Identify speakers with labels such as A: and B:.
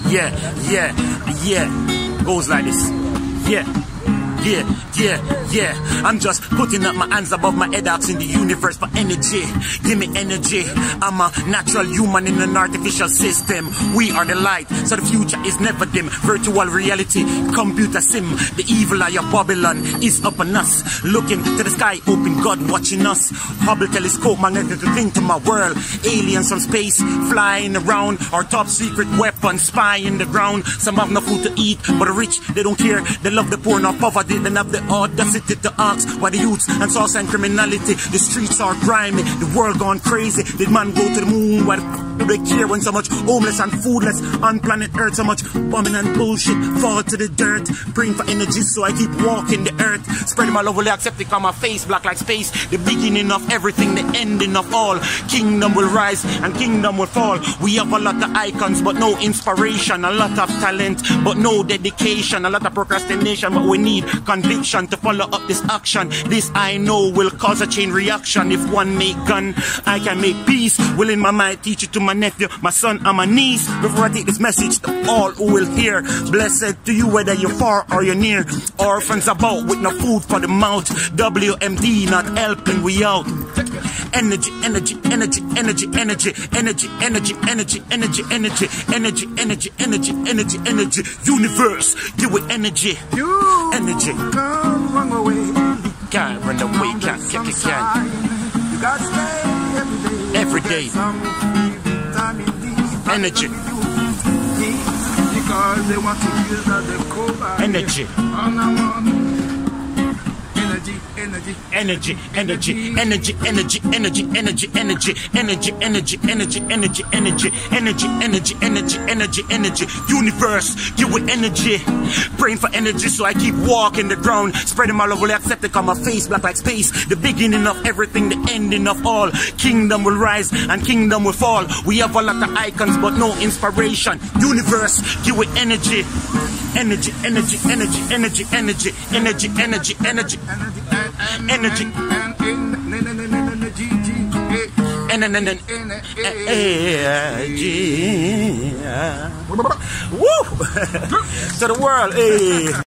A: yeah. Goes like this. Yeah. I'm just putting up my hands above my head, asking the universe for energy. Give me energy. I'm a natural human in an artificial system. We are the light, so the future is never dim. Virtual reality, computer sim. The evil eye of Babylon is up on us. Looking to the sky, open God watching us. Hubble telescope, magnetic thing to my world. Aliens from space, flying around. Our top secret weapon, spy in the ground. Some have no food to eat, but the rich, they don't care. They love the poor, not poverty. They have the audacity to ask why the youths and sauce and criminality. The streets are grimy, the world gone crazy. Did man go to the moon? Why do they care when so much homeless and foodless on planet Earth? So much bombing and bullshit fall to the dirt. Praying for energy, so I keep walking the earth. Spreading my love, will accept it on my face, black like space. The beginning of everything, the ending of all. Kingdom will rise and kingdom will fall. We have a lot of icons, but no inspiration. A lot of talent, but no dedication. A lot of procrastination, but we need conviction to follow up this action. This I know will cause a chain reaction. If one make gun, I can make peace. Will in my mind teach it to my nephew, my son, and my niece. Before I take this message to all who will hear, blessed to you whether you're far or you're near. Orphans about with no food for the mouth. WMD not helping we out. Energy, energy, energy, energy, energy, energy, energy, energy, energy, energy, energy, energy, energy, energy, energy. Universe, give it energy. Energy.
B: Can't run away.
A: Can't run away, can't.
B: You gotta stay
A: Every day. Energy.
B: Because they want to use the cover.
A: Energy. Energy, energy, energy, energy, energy, energy, energy, energy, energy, energy, energy, energy, energy, energy, energy, energy, energy. Universe, give it energy. Praying for energy, so I keep walking the ground. Spreading my love, will accept it on my face, black like space. The beginning of everything, the ending of all. Kingdom will rise and kingdom will fall. We have a lot of icons, but no inspiration. Universe, give it energy. Energy, energy, energy, energy, energy, energy, energy, energy, energy, energy. Woo! To the world,